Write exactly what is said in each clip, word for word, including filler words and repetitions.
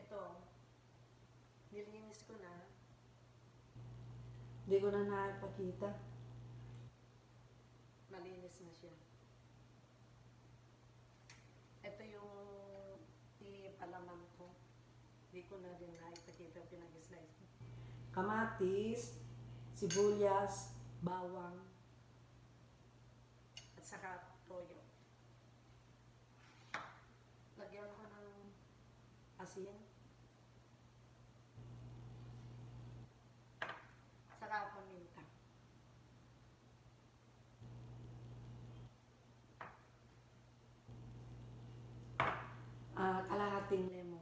Ito, nilinis ko na. Hindi ko na nakapakita. Malinis na siya. Ito yung ipalaman ko. Hindi ko na din nakipakita pinag-slice ko. Kamatis, sibuyas, bawang, At saka toyo. Lagyan ko ng asin. Saka paminta. uh, kalahating lemon.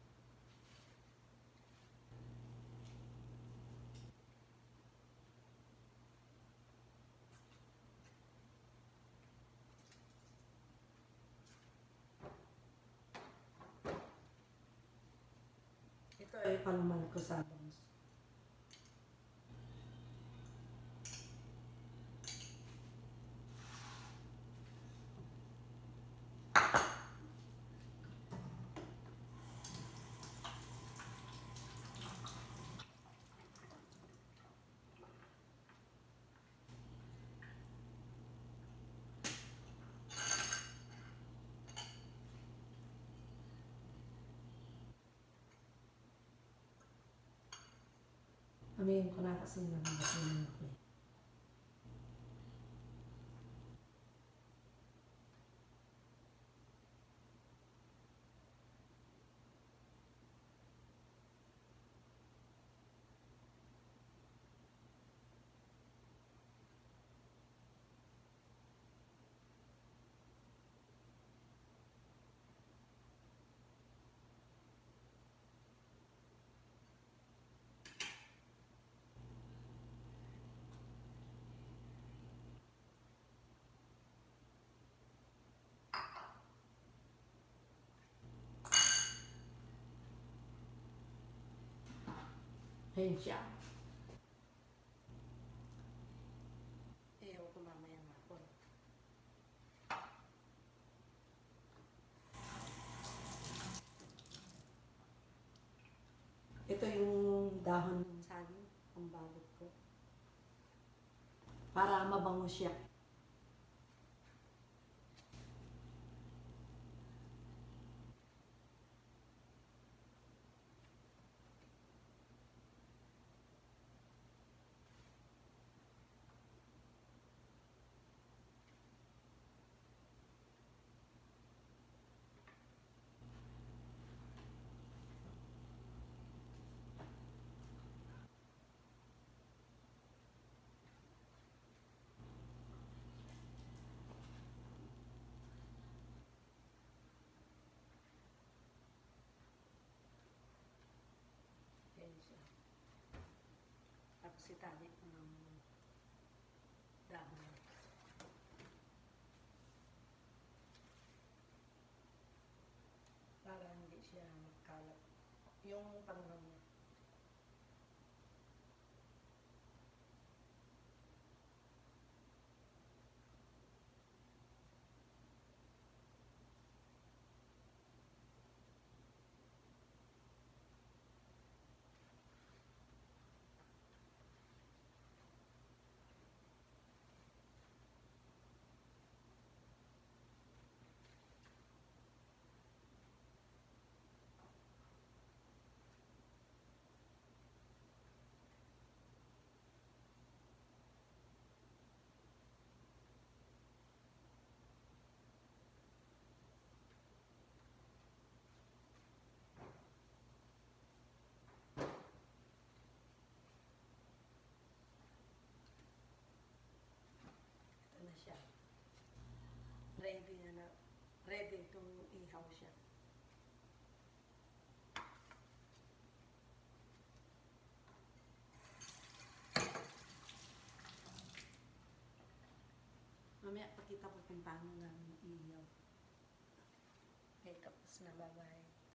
Ito ay panuman ko sa bangus. Amin ko na kasi nangyasin ako eh. Ayun siya. Ayaw ko mamaya mapon. Ito yung dahon Ang saging, ang balot ko. para mabango siya. Ayan siya. Tapos itali ko ng dahon. Para hindi siya magkalat. Yung panglam niya. Ito na siya. Ready na na. Ready itong ihaw siya. Mamaya pakita ko kung paano namin ihaw. Okay, tapos na. Bye-bye.